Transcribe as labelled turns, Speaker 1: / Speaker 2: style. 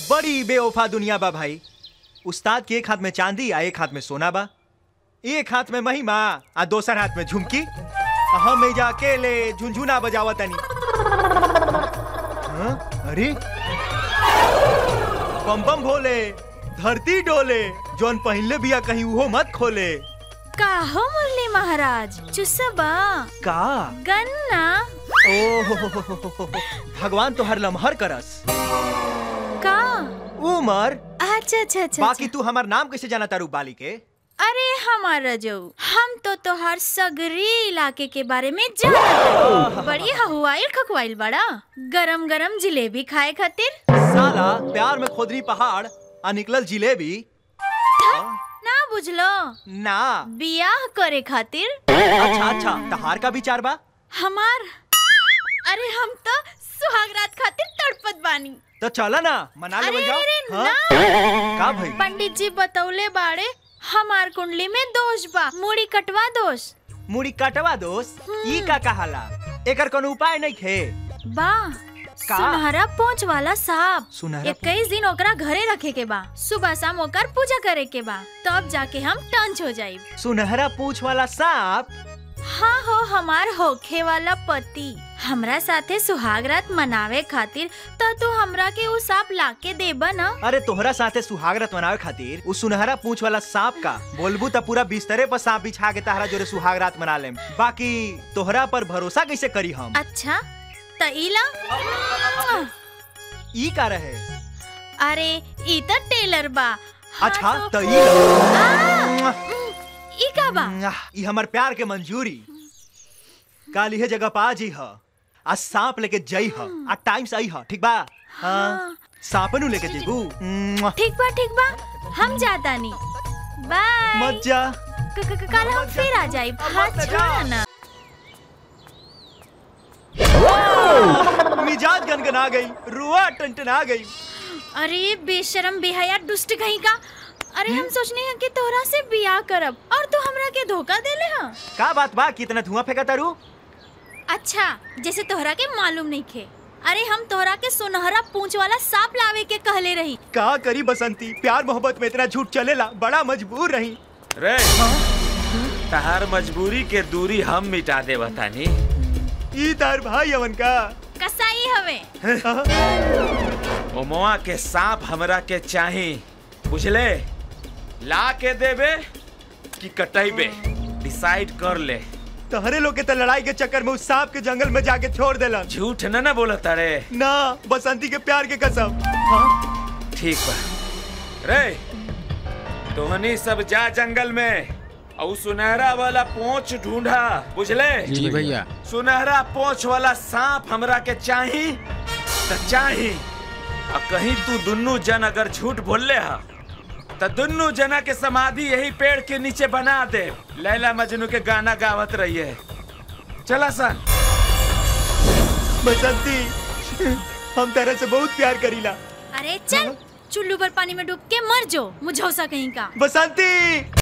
Speaker 1: बड़ी बेवफा दुनिया बा भाई। उस्ताद के एक हाथ में चांदी आ एक हाथ में सोना बा, एक हाथ में महिमा आ दोसर हाथ में झुमकी। हम एजा अकेले झुनझुना बजावतनी। अरे बम बम भोले, धरती डोले, जौन पहले बिया कहीं उहो मत खोले।
Speaker 2: का हो मुरली महाराज, चुसबा
Speaker 1: का
Speaker 2: गन्ना?
Speaker 1: ओह भगवान तो हर लम्हर करस।
Speaker 2: का
Speaker 1: उमर?
Speaker 2: अच्छा अच्छा अच्छा।
Speaker 1: बाकी तू हमार नाम कैसे जाना तारू बाली के?
Speaker 2: अरे हमारा जो हम तो हर सगरी इलाके के बारे में जान। बड़ी हवाइल खकवाइल बड़ा। गरम गरम जिलेबी खाए खातिर।
Speaker 1: साला प्यार में खोदरी पहाड़ आ निकलल जिलेबी।
Speaker 2: ना बुझलो
Speaker 1: ना
Speaker 2: बियाह करे खातिर।
Speaker 1: अच्छा अच्छा, तहार का विचार बा?
Speaker 2: हमार अरे हम तो सुहागरात खातिर तड़पत बानी।
Speaker 1: तो चला ना मना ले जाओ।
Speaker 2: ना
Speaker 1: का भाई?
Speaker 2: पंडित जी बतौले बाड़े हमार कुंडली में दोष बा, मुड़ी कटवा दोष।
Speaker 1: मुड़ी कटवा दोष? ई का कहाला? एकर कोनो उपाय नहीं खे?
Speaker 2: बा सुनहरा पोंछ वाला सांप।
Speaker 1: सुनहरा
Speaker 2: 21 दिन ओकरा घरे रखे के बा, सुबह शाम ओकर पूजा करे के बा, तब जाके हम टंच हो जाइब।
Speaker 1: सुनहरा पूंछ वाला सांप?
Speaker 2: हाँ हो हमार होखे वाला पति हमरा साथे सुहागरात मनावे खातिर तो तू हमरा के उ सांप लाके देबा ना।
Speaker 1: अरे तोहरा साथे सुहागरात मनावे खातिर उ सुनहरा पूंछ वाला सांप का बोलबू त पूरा बिस्तरे पर सांप बिछा के ताहरा जोरे सुहागरात मना लेम। बाकी तोहरा पर भरोसा कैसे करी हम?
Speaker 2: अच्छा त इला
Speaker 1: ई का रहे?
Speaker 2: अरे ई त टेलर बा।
Speaker 1: अच्छा त ई ला।
Speaker 2: ई का बा?
Speaker 1: ई हमर प्यार के मंजूरी। काल इहे जगह पा जी ह आ सांप लेके जई ह आ टाइम से आई ह, ठीक बा? हाँ सांपनु लेके जेबू।
Speaker 2: ठीक बा हम जाता नी। बाय।
Speaker 1: मत जा।
Speaker 2: कल हम फिर आ जाए। छोड़ा ना।
Speaker 1: मिजाज गनगना गई, रुआ टनटना गई।
Speaker 2: अरे बेशरम बेहया दुष्ट कहीं का। अरे हम सोचने हैं कि तोहरा से बियाह करब और तू हमरा के धोखा देले हा।
Speaker 1: का बात बा? कितना धुआं फेंका तारू?
Speaker 2: अच्छा जैसे तोहरा के मालूम नहीं खे। अरे हम तोहरा के सुनहरा पूंछ वाला सांप लावे के कहले रही।
Speaker 1: का करी बसंती, प्यार मोहब्बत में इतना झूठ चलेला, बड़ा मजबूर रही।
Speaker 3: रे तहार मजबूरी के दूरी हम मिटा दे बतानी।
Speaker 1: ई तार भाई अवन का
Speaker 2: कसाई हवे।
Speaker 3: ओमवा के सांप हमरा के चाही, बुझले? ला के देबे कि कटैबे, डिसाइड कर ले।
Speaker 1: तहरे लोग के त लड़ाई के चक्कर में उस सांप के जंगल में जाके छोड़ देलन।
Speaker 3: झूठ न बोलत रे।
Speaker 1: ना बसंती के प्यार के कसम।
Speaker 3: ठीक बा रे, तोहनी सब जा जंगल में और सुनहरा वाला पोंछ ढूंढा, बुझले?
Speaker 4: जी भैया।
Speaker 3: सुनहरा पोंछ वाला सांप हमरा के चाही त चाही। और कहीं तू दुन्नू जन अगर झूठ बोलले हा तो दुन्नू जना के समाधि यही पेड़ के नीचे बना दे। लैला मजनू के गाना गावत रहिए। चला सन।
Speaker 1: बसंती हम तेरे से बहुत प्यार करीला।
Speaker 2: अरे चल चुल्लू पर पानी में डूब के मर जो, मुझौसा कहीं का।
Speaker 1: बसंती।